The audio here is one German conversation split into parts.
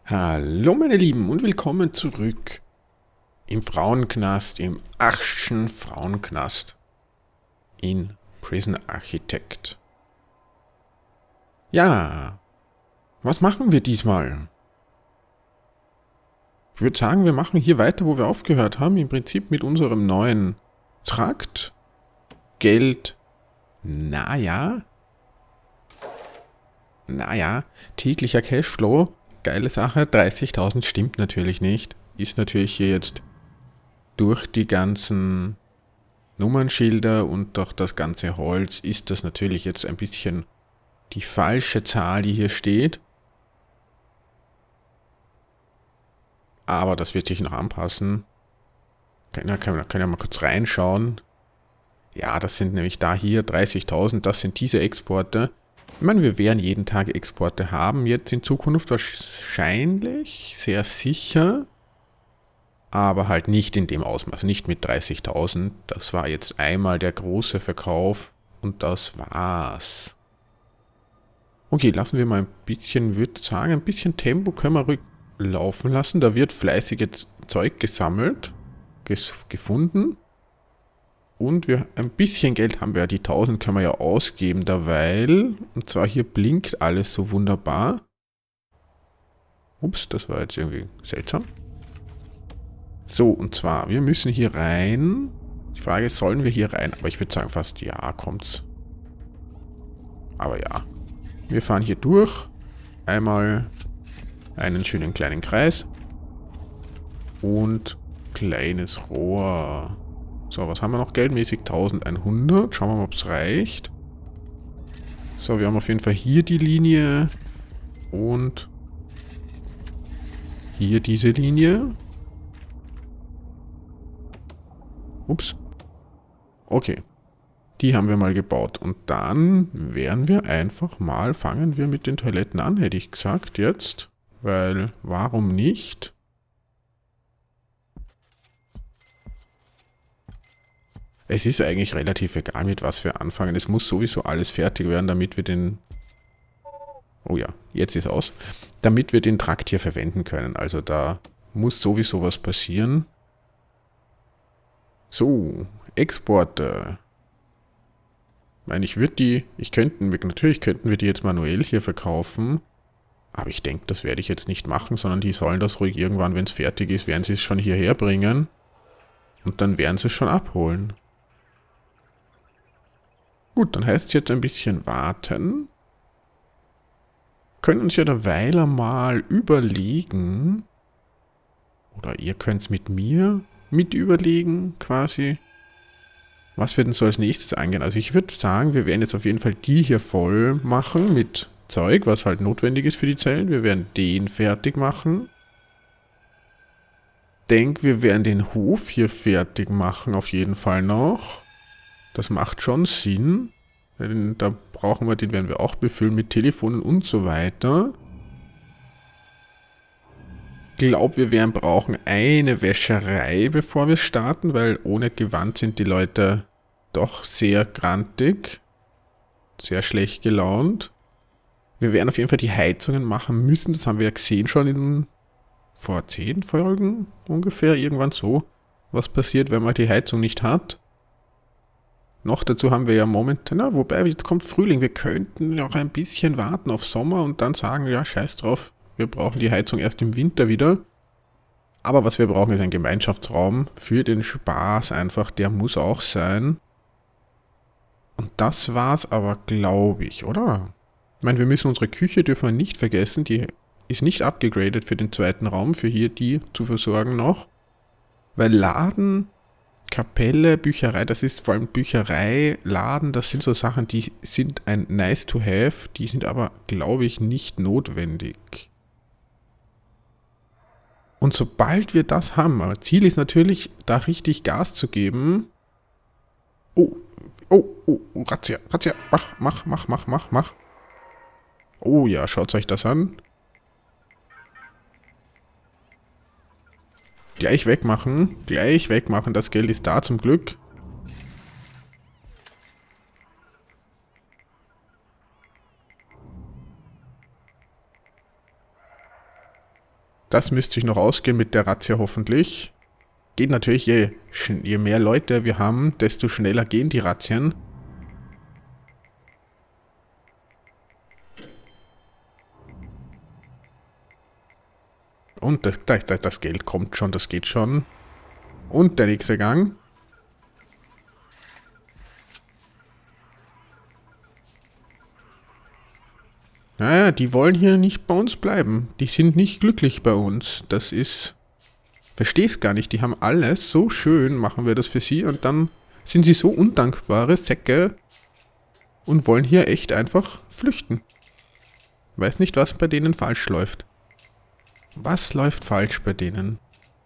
Hallo meine Lieben und willkommen zurück im Frauenknast, im Achschen Frauenknast in Prison Architect. Ja, was machen wir diesmal? Ich würde sagen, wir machen hier weiter, wo wir aufgehört haben, im Prinzip mit unserem neuen Trakt. Geld, naja, täglicher Cashflow, geile Sache, 30.000 stimmt natürlich nicht, ist natürlich hier jetzt durch die ganzen Nummernschilder und durch das ganze Holz ist das natürlich jetzt ein bisschen die falsche Zahl, die hier steht. Aber das wird sich noch anpassen. Können ja mal kurz reinschauen. Ja, das sind nämlich da hier 30.000, das sind diese Exporte. Ich meine, wir werden jeden Tag Exporte haben, jetzt in Zukunft wahrscheinlich, sehr sicher. Aber halt nicht in dem Ausmaß, nicht mit 30.000. Das war jetzt einmal der große Verkauf und das war's. Okay, lassen wir mal ein bisschen, würde sagen, ein bisschen Tempo können wir rücklaufen lassen. Da wird fleißig jetzt Zeug gesammelt, gefunden. Und ein bisschen Geld haben wir ja, die 1.000 können wir ja ausgeben derweil. Und zwar hier blinkt alles so wunderbar. Ups, das war jetzt irgendwie seltsam. So, und zwar, wir müssen hier rein. Die Frage ist, sollen wir hier rein? Aber ich würde sagen fast, ja, kommt's. Aber ja. Wir fahren hier durch. Einmal einen schönen kleinen Kreis. Und kleines Rohr. So, was haben wir noch geldmäßig? 1.100. Schauen wir mal, ob es reicht. So, wir haben auf jeden Fall hier die Linie. Und hier diese Linie. Ups. Okay. Die haben wir mal gebaut. Und dann werden wir einfach mal, fangen wir mit den Toiletten an, hätte ich gesagt jetzt. Weil, warum nicht? Es ist eigentlich relativ egal, mit was wir anfangen. Es muss sowieso alles fertig werden, damit wir den... Oh ja, jetzt ist aus. Damit wir den Trakt hier verwenden können. Also da muss sowieso was passieren. So, Exporte. Ich meine, natürlich könnten wir die jetzt manuell hier verkaufen. Aber ich denke, das werde ich jetzt nicht machen, sondern die sollen das ruhig irgendwann, wenn es fertig ist, werden sie es schon hierher bringen. Und dann werden sie es schon abholen. Gut, dann heißt es jetzt ein bisschen warten. Können uns ja derweil mal überlegen. Oder ihr könnt es mit mir mit überlegen, quasi. Was wir denn so als nächstes angehen? Also ich würde sagen, wir werden jetzt auf jeden Fall die hier voll machen mit Zeug, was halt notwendig ist für die Zellen. Wir werden den fertig machen. Denke, wir werden den Hof hier fertig machen, auf jeden Fall noch. Das macht schon Sinn. Denn da brauchen wir, den werden wir auch befüllen mit Telefonen und so weiter. Ich glaube, wir werden brauchen eine Wäscherei, bevor wir starten, weil ohne Gewand sind die Leute doch sehr grantig. Sehr schlecht gelaunt. Wir werden auf jeden Fall die Heizungen machen müssen. Das haben wir ja gesehen schon vor 10 Folgen ungefähr. Irgendwann so. Was passiert, wenn man die Heizung nicht hat. Noch dazu haben wir ja momentan, wobei jetzt kommt Frühling. Wir könnten noch ein bisschen warten auf Sommer und dann sagen, ja scheiß drauf. Wir brauchen die Heizung erst im Winter wieder. Aber was wir brauchen, ist ein Gemeinschaftsraum für den Spaß einfach. Der muss auch sein. Und das war's aber, glaube ich, oder? Ich meine, wir müssen unsere Küche, dürfen wir nicht vergessen. Die ist nicht abgegradet für den zweiten Raum, für hier die zu versorgen noch. Weil Laden, Kapelle, Bücherei, das ist vor allem Bücherei, Laden, das sind so Sachen, die sind ein nice to have. Die sind aber, glaube ich, nicht notwendig. Und sobald wir das haben, aber Ziel ist natürlich, da richtig Gas zu geben. Oh, Razzia, mach. Oh ja, schaut euch das an. Gleich wegmachen, das Geld ist da zum Glück. das müsste sich noch ausgehen mit der Razzia hoffentlich. Geht natürlich, je mehr Leute wir haben, desto schneller gehen die Razzien. Und das Geld kommt schon, das geht schon. Und der nächste Gang. Naja, die wollen hier nicht bei uns bleiben. Die sind nicht glücklich bei uns. Das ist... Versteh's gar nicht. Die haben alles so schön, machen wir das für sie. Und dann sind sie so undankbare Säcke und wollen hier echt einfach flüchten. Weiß nicht, was bei denen falsch läuft. Was läuft falsch bei denen?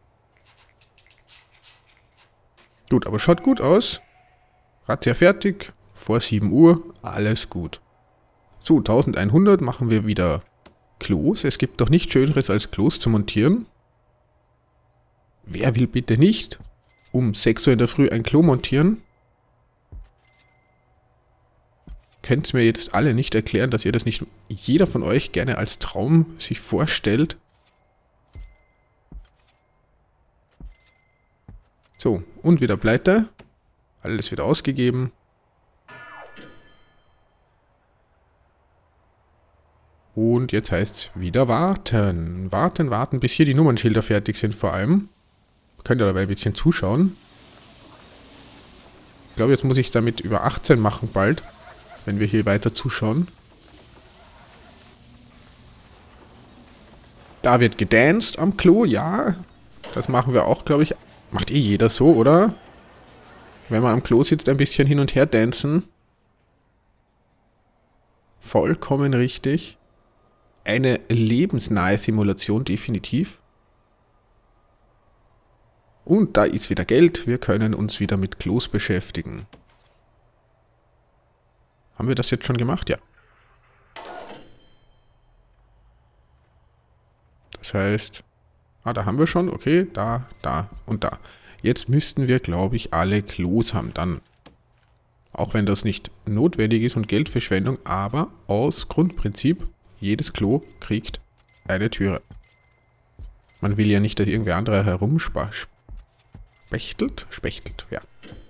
Gut, aber schaut gut aus. Razzia fertig. Vor 7 Uhr. Alles gut. So, 1100 machen wir wieder Klos. Es gibt doch nichts Schöneres als Klos zu montieren. Wer will bitte nicht um 6 Uhr in der Früh ein Klo montieren? Könnt ihr mir jetzt alle nicht erklären, dass ihr das nicht jeder von euch gerne als Traum sich vorstellt? So, und wieder Pleite. Alles wieder ausgegeben. Und jetzt heißt es wieder warten. Warten, bis hier die Nummernschilder fertig sind vor allem. Könnt ihr dabei ein bisschen zuschauen. Ich glaube, jetzt muss ich damit über 18 machen bald, wenn wir hier weiter zuschauen. Da wird gedanced am Klo, ja. Das machen wir auch, glaube ich. Macht eh jeder so, oder? Wenn man am Klo sitzt, ein bisschen hin und her dancen. Vollkommen richtig. Eine lebensnahe Simulation, definitiv. Und da ist wieder Geld. Wir können uns wieder mit Klos beschäftigen. Haben wir das jetzt schon gemacht? Ja. Das heißt... Ah, da haben wir schon. Okay, da und da. Jetzt müssten wir, glaube ich, alle Klos haben dann. Auch wenn das nicht notwendig ist und Geldverschwendung, aber aus Grundprinzip, jedes Klo kriegt eine Türe. Man will ja nicht, dass irgendwer andere herumspechtelt. Spechtelt, ja.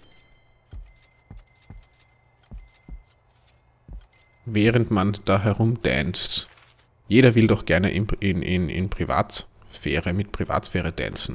Während man da herumdanzt. Jeder will doch gerne in Privatsphäre, mit Privatsphäre dancen.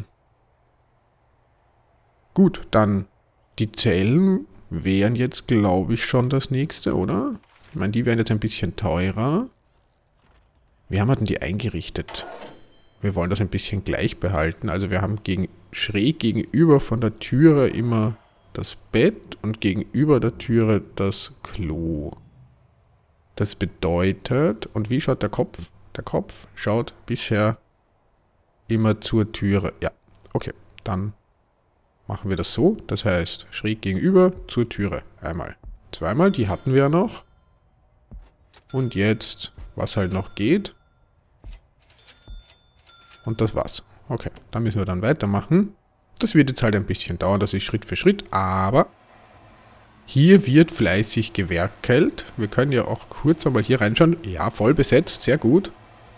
Gut, dann die Zellen wären jetzt, glaube ich, schon das nächste, oder? Ich meine, die wären jetzt ein bisschen teurer. Wie haben wir denn die eingerichtet? Wir wollen das ein bisschen gleich behalten. Also wir haben schräg gegenüber von der Türe immer das Bett und gegenüber der Türe das Klo. Das bedeutet, und wie schaut der Kopf? Der Kopf schaut bisher immer zur Türe. Ja, okay, dann machen wir das so. Das heißt, schräg gegenüber zur Türe. Einmal, zweimal, die hatten wir ja noch. Und jetzt, was halt noch geht. Und das war's. Okay, dann müssen wir dann weitermachen. Das wird jetzt halt ein bisschen dauern, das ist Schritt für Schritt, aber hier wird fleißig gewerkelt. Wir können ja auch kurz einmal hier reinschauen. Ja, voll besetzt, sehr gut.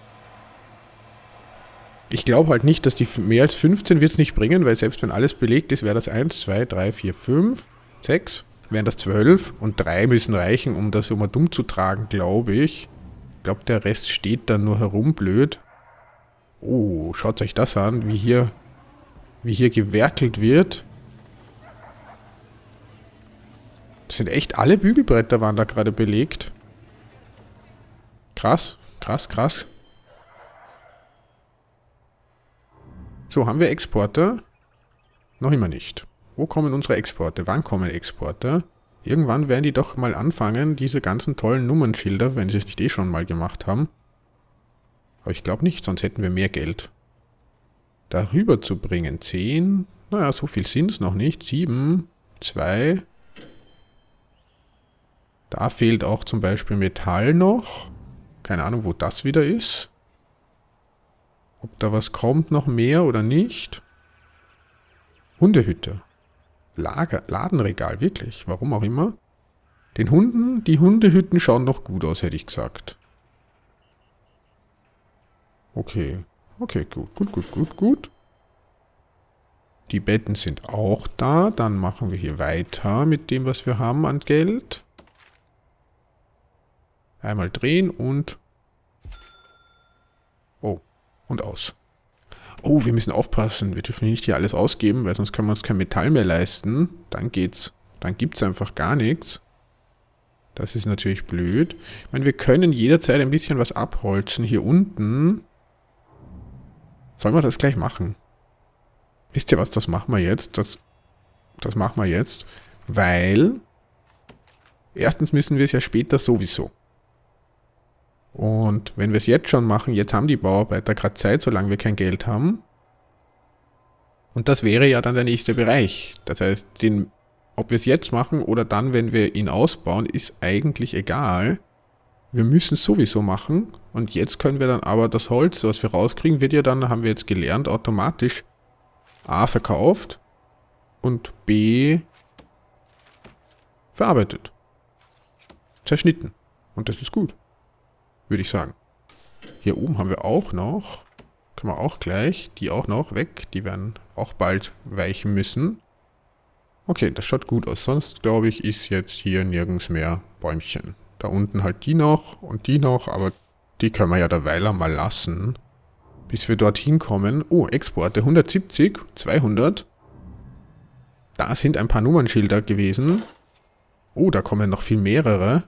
Ich glaube halt nicht, dass die mehr als 15 wird es nicht bringen, weil selbst wenn alles belegt ist, wäre das 1, 2, 3, 4, 5, 6, wären das 12 und 3 müssen reichen, um das immer dumm zu tragen, glaube ich. Ich glaube, der Rest steht dann nur herum, blöd. Oh, schaut euch das an, wie hier gewerkelt wird. Das sind echt alle Bügelbretter waren da gerade belegt. Krass, krass, krass. So, haben wir Exporte? Noch immer nicht. Wo kommen unsere Exporte? Wann kommen Exporte? Irgendwann werden die doch mal anfangen, diese ganzen tollen Nummernschilder, wenn sie es nicht eh schon mal gemacht haben. Aber ich glaube nicht, sonst hätten wir mehr Geld. Darüber zu bringen. 10. Naja, so viel sind es noch nicht. 7. 2. Da fehlt auch zum Beispiel Metall noch. Keine Ahnung, wo das wieder ist. Ob da was kommt, noch mehr oder nicht. Hundehütte. Ladenregal, wirklich. Warum auch immer. Die Hundehütten schauen noch gut aus, hätte ich gesagt. Okay. Okay, gut, gut, gut, gut, gut. Die Betten sind auch da. Dann machen wir hier weiter mit dem, was wir haben an Geld. Einmal drehen und... Oh, und aus. Oh, wir müssen aufpassen. Wir dürfen nicht hier alles ausgeben, weil sonst können wir uns kein Metall mehr leisten. Dann geht's. Dann gibt's einfach gar nichts. Das ist natürlich blöd. Ich meine, wir können jederzeit ein bisschen was abholzen. Hier unten. Sollen wir das gleich machen? Wisst ihr was, das machen wir jetzt. Das machen wir jetzt. Weil... Erstens müssen wir es ja später sowieso. Und wenn wir es jetzt schon machen, jetzt haben die Bauarbeiter gerade Zeit, solange wir kein Geld haben. Und das wäre ja dann der nächste Bereich. Das heißt, ob wir es jetzt machen oder dann, wenn wir ihn ausbauen, ist eigentlich egal. Wir müssen es sowieso machen. Und jetzt können wir dann aber das Holz, was wir rauskriegen, wird ja dann, haben wir jetzt gelernt, automatisch A verkauft und B verarbeitet. Zerschnitten. Und das ist gut. Würde ich sagen. Hier oben haben wir auch noch, können wir auch gleich, die auch noch weg. Die werden auch bald weichen müssen. Okay, das schaut gut aus. Sonst, glaube ich, ist jetzt hier nirgends mehr Bäumchen. Da unten halt die noch und die noch, aber die können wir ja derweil mal lassen. Bis wir dorthin kommen. Oh, Exporte 170, 200. Da sind ein paar Nummernschilder gewesen. Oh, da kommen noch viel mehrere.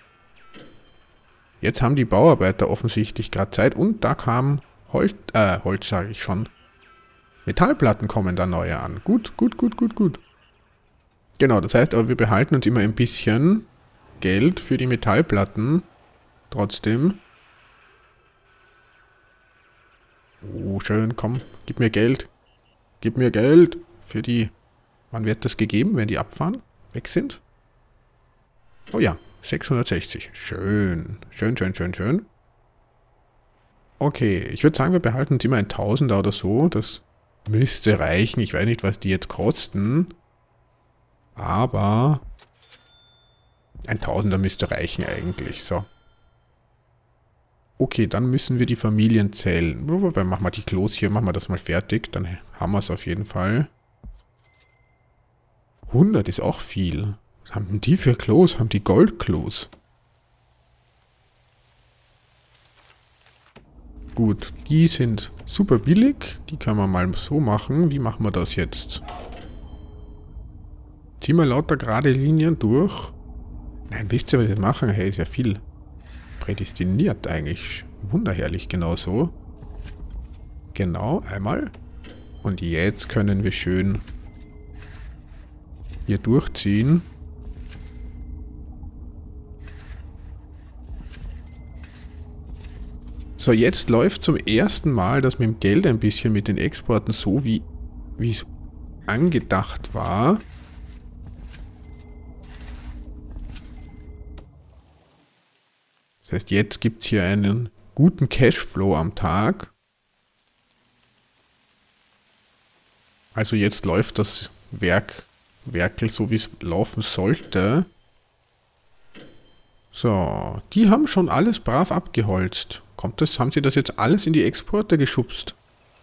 Jetzt haben die Bauarbeiter offensichtlich gerade Zeit und da kam Holz sage ich schon. Metallplatten kommen da neue an. Gut, gut, gut, gut, gut. Genau, das heißt aber, wir behalten uns immer ein bisschen Geld für die Metallplatten. Trotzdem. Oh, schön, komm, gib mir Geld. Gib mir Geld für die... Wann wird das gegeben, wenn die abfahren? Weg sind? Oh ja, 660. Schön. Schön, schön, schön, schön. Okay, ich würde sagen, wir behalten uns immer ein Tausender oder so. Das müsste reichen. Ich weiß nicht, was die jetzt kosten. Aber ein Tausender müsste reichen eigentlich. So. Okay, dann müssen wir die Familien zählen. Wobei, machen wir die Klos hier, machen wir das mal fertig. Dann haben wir es auf jeden Fall. 100 ist auch viel. Was haben denn die für Klos? Haben die Goldklos? Gut, die sind super billig. Die kann man mal so machen. Wie machen wir das jetzt? Ziehen wir lauter gerade Linien durch. Nein, wisst ihr, was wir machen? Hey, ist ja viel prädestiniert eigentlich. Wunderherrlich, genau so. Genau, einmal. Und jetzt können wir schön hier durchziehen. So, jetzt läuft zum ersten Mal das mit dem Geld ein bisschen mit den Exporten so, wie es angedacht war. Das heißt, jetzt gibt es hier einen guten Cashflow am Tag. Also jetzt läuft das Werkel so, wie es laufen sollte. So, die haben schon alles brav abgeholzt. Haben sie das jetzt alles in die Exporte geschubst?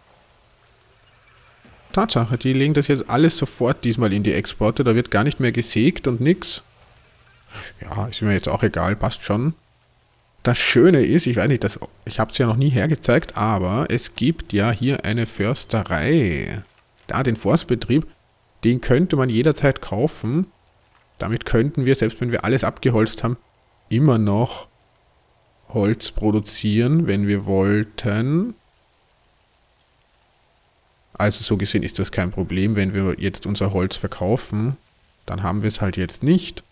Tatsache, die legen das jetzt alles sofort diesmal in die Exporte. Da wird gar nicht mehr gesägt und nix. Ja, ist mir jetzt auch egal, passt schon. Das Schöne ist, ich weiß nicht, ich habe es ja noch nie hergezeigt, aber es gibt ja hier eine Försterei. Da, den Forstbetrieb, den könnte man jederzeit kaufen. Damit könnten wir, selbst wenn wir alles abgeholzt haben, immer noch Holz produzieren, wenn wir wollten. Also so gesehen ist das kein Problem, wenn wir jetzt unser Holz verkaufen. Dann haben wir es halt jetzt nicht.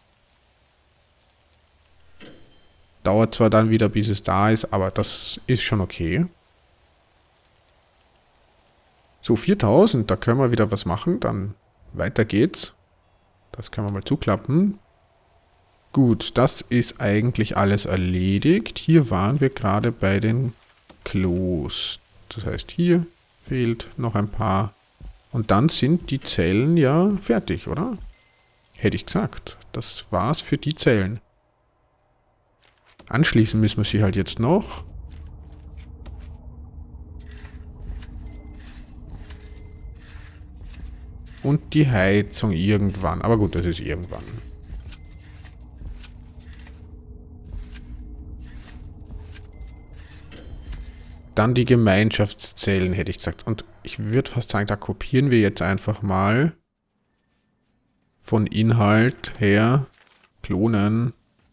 Dauert zwar dann wieder, bis es da ist, aber das ist schon okay. So, 4000, da können wir wieder was machen. Dann weiter geht's. Das können wir mal zuklappen. Gut, das ist eigentlich alles erledigt. Hier waren wir gerade bei den Klos. Das heißt, hier fehlt noch ein paar. Und dann sind die Zellen ja fertig, oder? Hätte ich gesagt. Das war's für die Zellen. Anschließen müssen wir sie halt jetzt noch. Und die Heizung irgendwann. Aber gut, das ist irgendwann. Dann die Gemeinschaftszellen, hätte ich gesagt. Und ich würde fast sagen, da kopieren wir jetzt einfach mal von Inhalt her. Klonen.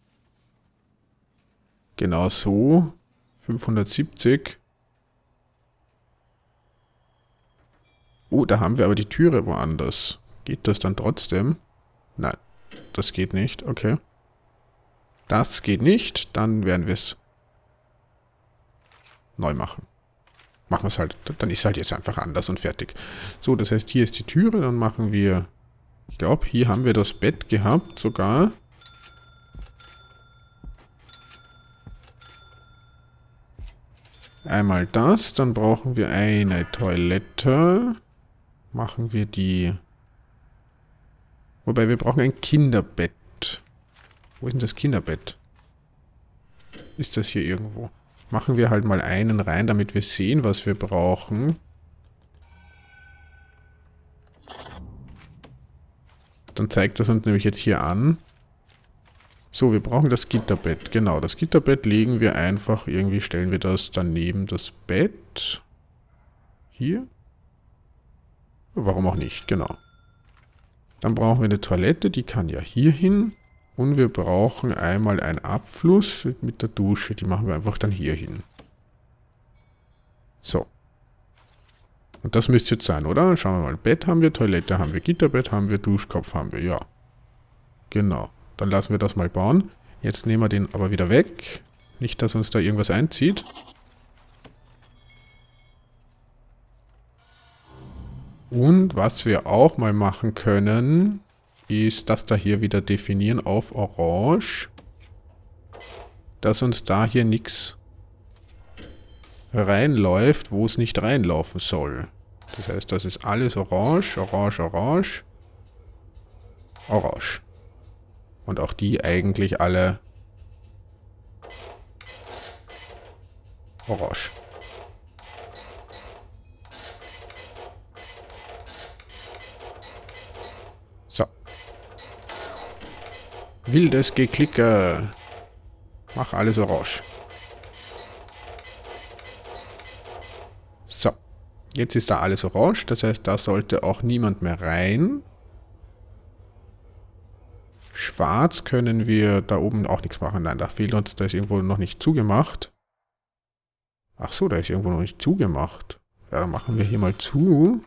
Genau so. 570. Oh, da haben wir aber die Türe woanders. Geht das dann trotzdem? Nein, das geht nicht. Okay. Das geht nicht. Dann werden wir es neu machen. Machen wir es halt. Dann ist es halt jetzt einfach anders und fertig. So, das heißt, hier ist die Türe. Dann machen wir... Ich glaube, hier haben wir das Bett gehabt sogar. Einmal das. Dann brauchen wir eine Toilette. Machen wir die... Wobei, wir brauchen ein Kinderbett. Wo ist denn das Kinderbett? Ist das hier irgendwo? Machen wir halt mal einen rein, damit wir sehen, was wir brauchen. Dann zeigt das uns nämlich jetzt hier an. So, wir brauchen das Gitterbett. Genau, das Gitterbett legen wir einfach, irgendwie stellen wir das daneben das Bett. Hier. Warum auch nicht, genau. Dann brauchen wir eine Toilette, die kann ja hier hin. Und wir brauchen einmal einen Abfluss mit der Dusche. Die machen wir einfach dann hier hin. So. Und das müsste jetzt sein, oder? Schauen wir mal. Bett haben wir, Toilette haben wir, Gitterbett haben wir, Duschkopf haben wir. Ja. Genau. Dann lassen wir das mal bauen. Jetzt nehmen wir den aber wieder weg. Nicht, dass uns da irgendwas einzieht. Und was wir auch mal machen können, ist das da hier wieder definieren auf Orange. Dass uns da hier nichts reinläuft, wo es nicht reinlaufen soll. Das heißt, das ist alles orange, orange, orange, orange. Und auch die eigentlich alle orange. So. Wildes Geklicke. Mach alles orange. So. Jetzt ist da alles orange. Das heißt, da sollte auch niemand mehr rein. Schwarz können wir da oben auch nichts machen. Nein, da fehlt uns, da ist irgendwo noch nicht zugemacht. Ach so, da ist irgendwo noch nicht zugemacht. Ja, dann machen wir hier mal zu.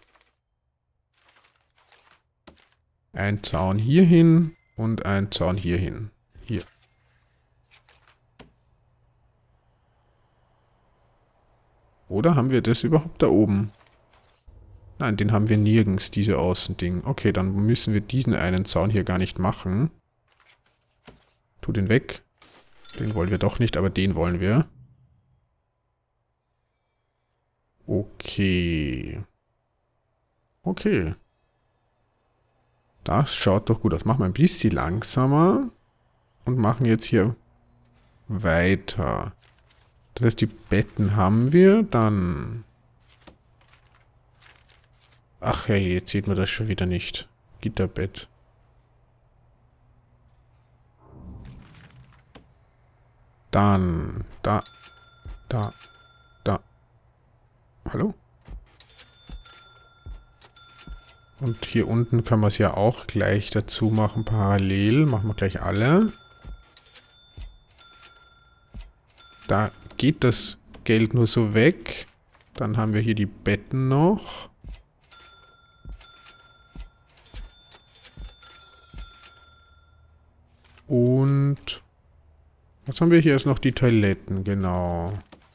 Ein Zaun hier hin und ein Zaun hier hin. Hier. Oder haben wir das überhaupt da oben? Nein, den haben wir nirgends, diese Außending. Okay, dann müssen wir diesen einen Zaun hier gar nicht machen. Tu den weg. Den wollen wir doch nicht, aber den wollen wir. Okay. Okay. Das schaut doch gut aus. Machen wir ein bisschen langsamer. Und machen jetzt hier weiter. Das heißt, die Betten haben wir. Dann... Ach hey, jetzt sieht man das schon wieder nicht. Gitterbett. Dann... Da. Hallo? Und hier unten können wir es ja auch gleich dazu machen, parallel. Machen wir gleich alle. Da geht das Geld nur so weg. Dann haben wir hier die Betten noch. Und was haben wir hier? Ist noch die Toiletten, genau.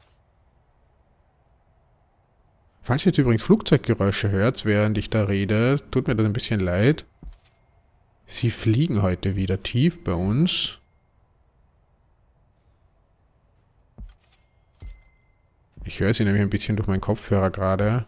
Falls ihr jetzt übrigens Flugzeuggeräusche hört, während ich da rede, tut mir das ein bisschen leid. Sie fliegen heute wieder tief bei uns. Ich höre sie nämlich ein bisschen durch meinen Kopfhörer gerade.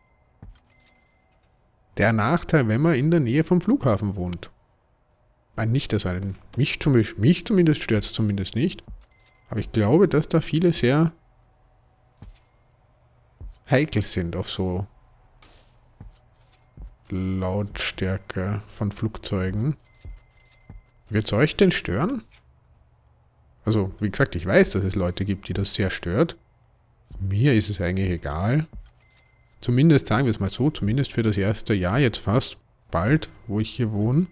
Der Nachteil, wenn man in der Nähe vom Flughafen wohnt. Nein, nicht das einen. Mich zumindest stört es zumindest nicht. Aber ich glaube, dass da viele sehr heikel sind auf so Lautstärke von Flugzeugen. Wird es euch denn stören? Also, wie gesagt, ich weiß, dass es Leute gibt, die das sehr stört. Mir ist es eigentlich egal. Zumindest, sagen wir es mal so, zumindest für das erste Jahr jetzt fast, bald, wo ich hier wohne.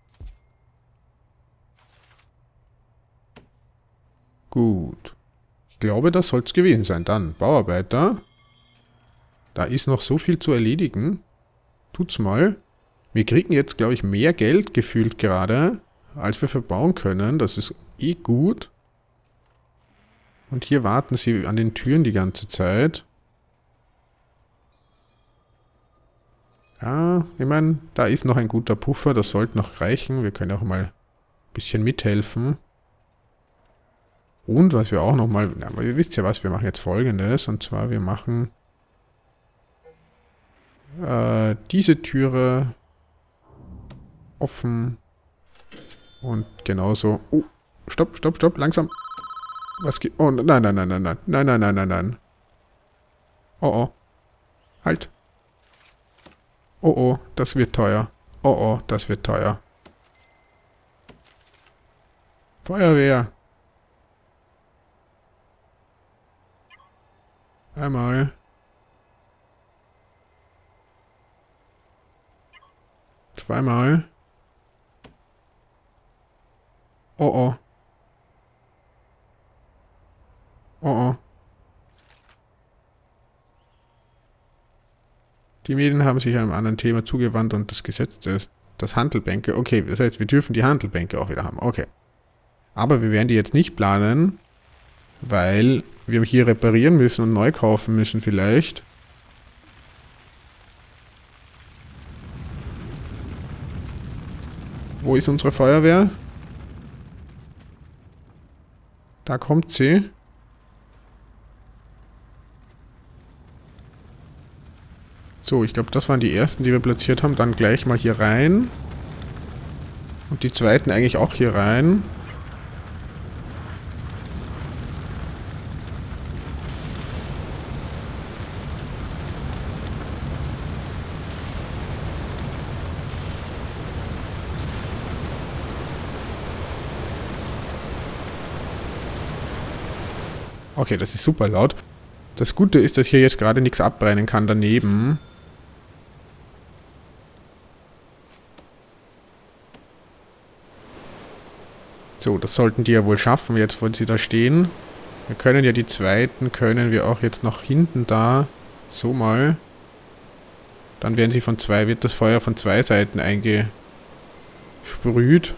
Gut. Ich glaube, das soll es gewesen sein. Dann, Bauarbeiter. Da ist noch so viel zu erledigen. Tut's mal. Wir kriegen jetzt, glaube ich, mehr Geld gefühlt gerade, als wir verbauen können. Das ist eh gut. Und hier warten sie an den Türen die ganze Zeit. Ja, ich meine, da ist noch ein guter Puffer. Das sollte noch reichen. Wir können auch mal ein bisschen mithelfen. Und was wir auch nochmal... Aber ihr wisst ja was, wir machen jetzt Folgendes. Und zwar, wir machen... diese Türe offen und genauso. Oh, stopp, stopp, stopp, langsam. Was geht? Oh, nein, nein, nein, nein, nein, nein, nein, nein, nein, nein. Oh, oh. Halt. Oh, oh, das wird teuer. Oh, oh, das wird teuer. Feuerwehr. Einmal. Zweimal. Oh oh. Oh oh. Die Medien haben sich einem anderen Thema zugewandt und das Gesetz das Handelbänke. Okay, das heißt, wir dürfen die Handelbänke auch wieder haben. Okay. Aber wir werden die jetzt nicht planen, weil wir hier reparieren müssen und neu kaufen müssen vielleicht. Wo ist unsere Feuerwehr? Da kommt sie. So, ich glaube, das waren die ersten, die wir platziert haben. Dann gleich mal hier rein. Und die zweiten eigentlich auch hier rein. Okay, das ist super laut. Das Gute ist, dass hier jetzt gerade nichts abbrennen kann daneben. So, das sollten die ja wohl schaffen, jetzt wo sie da stehen. Wir können ja die zweiten, können wir auch jetzt noch hinten da, so mal. Dann werden sie wird das Feuer von zwei Seiten eingesprüht.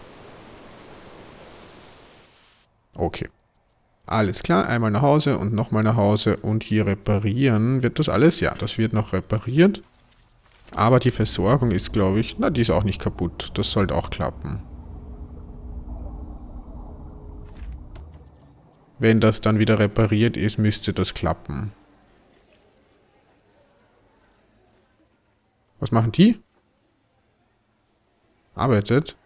Okay. Alles klar, einmal nach Hause und nochmal nach Hause und hier reparieren. Wird das alles? Ja, das wird noch repariert. Aber die Versorgung ist, glaube ich, na, die ist auch nicht kaputt. Das sollte auch klappen. Wenn das dann wieder repariert ist, müsste das klappen. Was machen die? Arbeitet.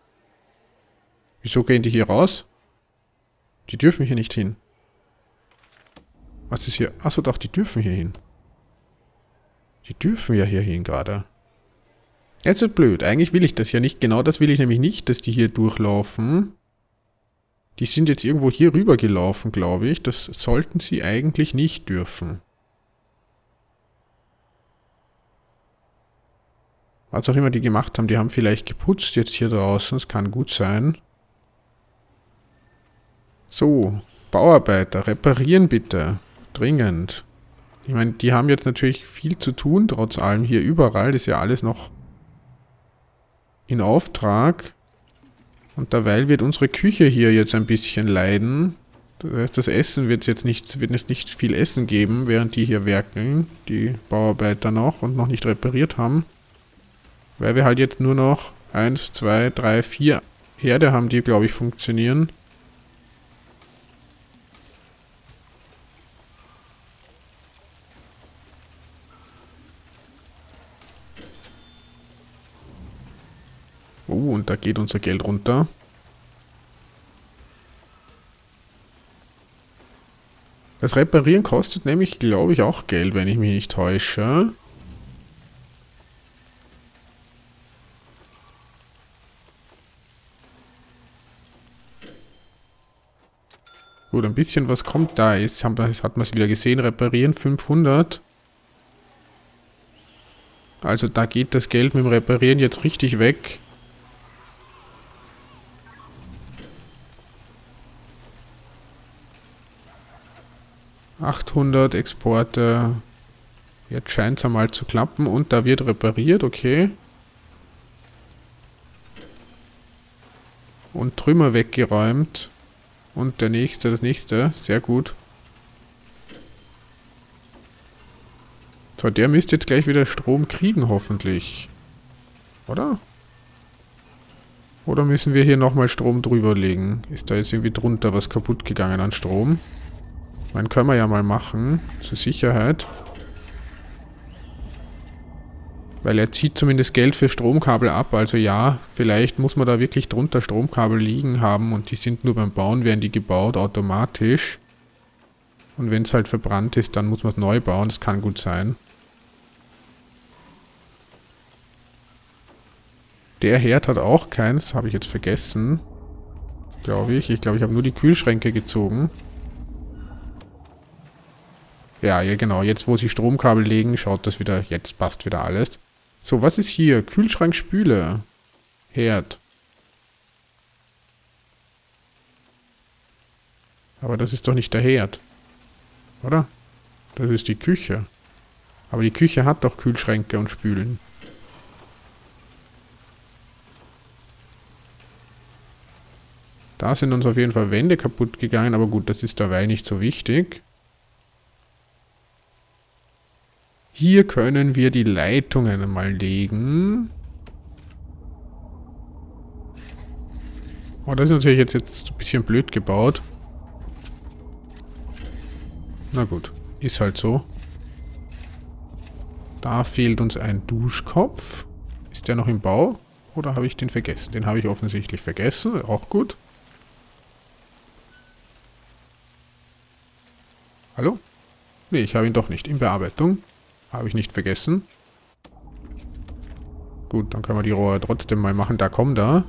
Wieso gehen die hier raus? Die dürfen hier nicht hin. Was ist hier? Achso, doch, die dürfen hier hin. Die dürfen ja hier hin gerade. Jetzt ist blöd. Eigentlich will ich das ja nicht. Genau das will ich nämlich nicht, dass die hier durchlaufen. Die sind jetzt irgendwo hier rüber gelaufen, glaube ich. Das sollten sie eigentlich nicht dürfen. Was auch immer die gemacht haben, die haben vielleicht geputzt jetzt hier draußen. Das kann gut sein. So, Bauarbeiter, reparieren bitte. Dringend. Ich meine, die haben jetzt natürlich viel zu tun, trotz allem hier überall. Das ist ja alles noch in Auftrag. Und derweil wird unsere Küche hier jetzt ein bisschen leiden. Das heißt, das Essen wird es nicht viel Essen geben, während die hier werkeln, die Bauarbeiter noch und noch nicht repariert haben. Weil wir halt jetzt nur noch 1, 2, 3, 4 Herde haben, die, glaube ich, funktionieren. Oh, und da geht unser Geld runter. Das Reparieren kostet nämlich, glaube ich, auch Geld, wenn ich mich nicht täusche. Gut, ein bisschen was kommt da. Jetzt hat man es wieder gesehen. Reparieren 500. Also da geht das Geld mit dem Reparieren jetzt richtig weg. ...800 Exporte. Jetzt scheint es einmal zu klappen und da wird repariert, okay. Und Trümmer weggeräumt. Und der nächste, das nächste. Sehr gut. So, der müsste jetzt gleich wieder Strom kriegen, hoffentlich. Oder? Oder müssen wir hier nochmal Strom drüber legen? Ist da jetzt irgendwie drunter was kaputt gegangen an Strom? Man können wir ja mal machen, zur Sicherheit. Weil er zieht zumindest Geld für Stromkabel ab, also ja, vielleicht muss man da wirklich drunter Stromkabel liegen haben und die sind nur beim Bauen, werden die gebaut automatisch. Und wenn es halt verbrannt ist, dann muss man es neu bauen, das kann gut sein. Der Herd hat auch keins, habe ich jetzt vergessen. Glaube ich. Ich glaube, ich habe nur die Kühlschränke gezogen. Ja, genau. Jetzt, wo sie Stromkabel legen, schaut das wieder. Jetzt passt wieder alles. So, was ist hier? Kühlschrank, Spüle. Herd. Aber das ist doch nicht der Herd. Oder? Das ist die Küche. Aber die Küche hat doch Kühlschränke und Spülen. Da sind uns auf jeden Fall Wände kaputt gegangen, aber gut, das ist dabei nicht so wichtig. Hier können wir die Leitungen mal legen. Oh, das ist natürlich jetzt ein bisschen blöd gebaut. Na gut, ist halt so. Da fehlt uns ein Duschkopf. Ist der noch im Bau? Oder habe ich den vergessen? Den habe ich offensichtlich vergessen. Auch gut. Hallo? Nee, ich habe ihn doch nicht. In Bearbeitung. Habe ich nicht vergessen. Gut, dann können wir die Rohre trotzdem mal machen. Da kommt er.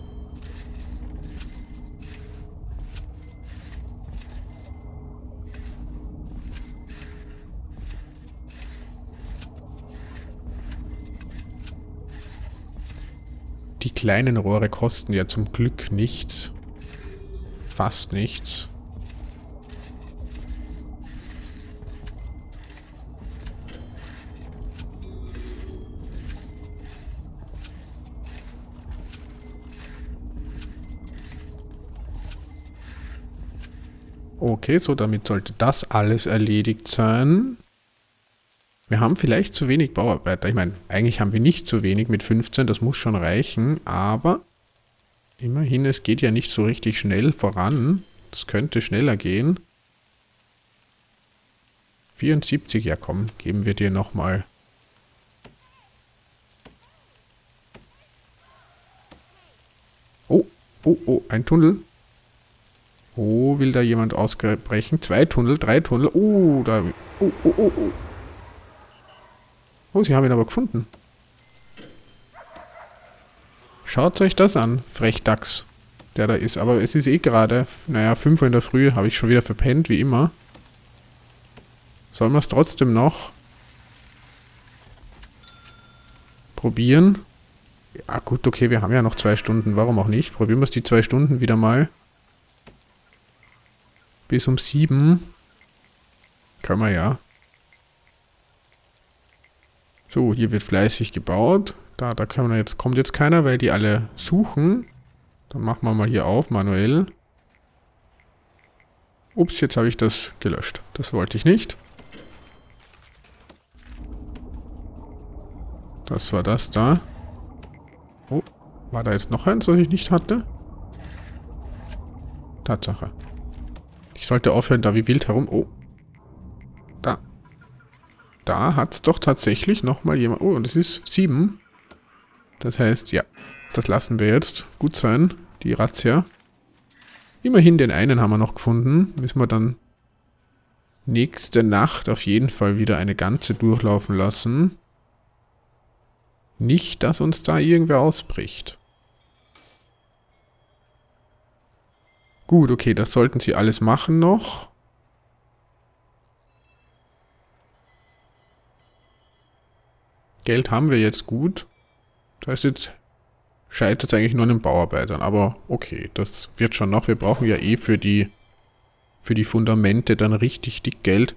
Die kleinen Rohre kosten ja zum Glück nichts. Fast nichts. Okay, so damit sollte das alles erledigt sein. Wir haben vielleicht zu wenig Bauarbeiter. Ich meine, eigentlich haben wir nicht zu wenig mit 15, das muss schon reichen, aber immerhin, es geht ja nicht so richtig schnell voran. Das könnte schneller gehen. 74, ja komm, geben wir dir nochmal. Oh, oh, oh, ein Tunnel. Oh, will da jemand ausbrechen? 2 Tunnel, 3 Tunnel. Oh, da... Oh, oh, oh, oh. Oh, sie haben ihn aber gefunden. Schaut euch das an, Frechdachs, der da ist. Aber es ist eh gerade, naja, 5 Uhr in der Früh, habe ich schon wieder verpennt, wie immer. Sollen wir es trotzdem noch probieren? Ja gut, okay, wir haben ja noch 2 Stunden, warum auch nicht? Probieren wir es die 2 Stunden wieder mal. Bis um 7. Können wir ja. So, hier wird fleißig gebaut. Da können wir jetzt, kommt jetzt keiner, weil die alle suchen. Dann machen wir mal hier auf, manuell. Ups, jetzt habe ich das gelöscht. Das wollte ich nicht. Das war das da. Oh, war da jetzt noch eins, was ich nicht hatte? Tatsache. Ich sollte aufhören, da wie wild herum... Oh. Da. Da hat es doch tatsächlich nochmal jemand... Oh, und es ist 7. Das heißt, ja, das lassen wir jetzt gut sein, die Razzia. Immerhin den einen haben wir noch gefunden. Müssen wir dann nächste Nacht auf jeden Fall wieder eine ganze durchlaufen lassen. Nicht, dass uns da irgendwer ausbricht. Gut, okay, das sollten sie alles machen noch. Geld haben wir jetzt gut. Das heißt, jetzt scheitert es eigentlich nur an den Bauarbeitern. Aber okay, das wird schon noch. Wir brauchen ja eh für die Fundamente dann richtig dick Geld.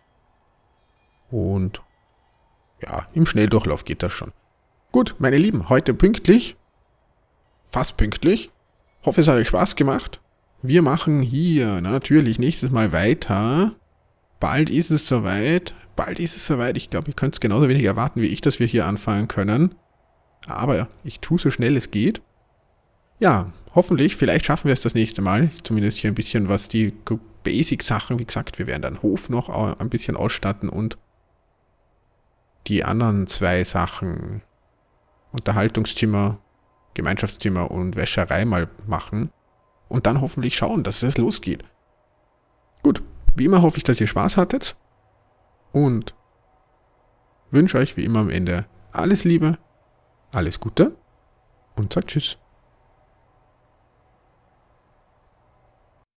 Und ja, im Schnelldurchlauf geht das schon. Gut, meine Lieben, heute pünktlich. Fast pünktlich. Hoffe, es hat euch Spaß gemacht. Wir machen hier natürlich nächstes Mal weiter. Bald ist es soweit. Bald ist es soweit. Ich glaube, ihr könnt es genauso wenig erwarten wie ich, dass wir hier anfangen können. Aber ich tue so schnell es geht. Ja, hoffentlich, vielleicht schaffen wir es das nächste Mal. Zumindest hier ein bisschen was die Basic-Sachen. Wie gesagt, wir werden dann Hof noch ein bisschen ausstatten und die anderen 2 Sachen, Unterhaltungszimmer, Gemeinschaftszimmer und Wäscherei mal machen. Und dann hoffentlich schauen, dass es losgeht. Gut, wie immer hoffe ich, dass ihr Spaß hattet. Und wünsche euch wie immer am Ende alles Liebe, alles Gute und sagt Tschüss.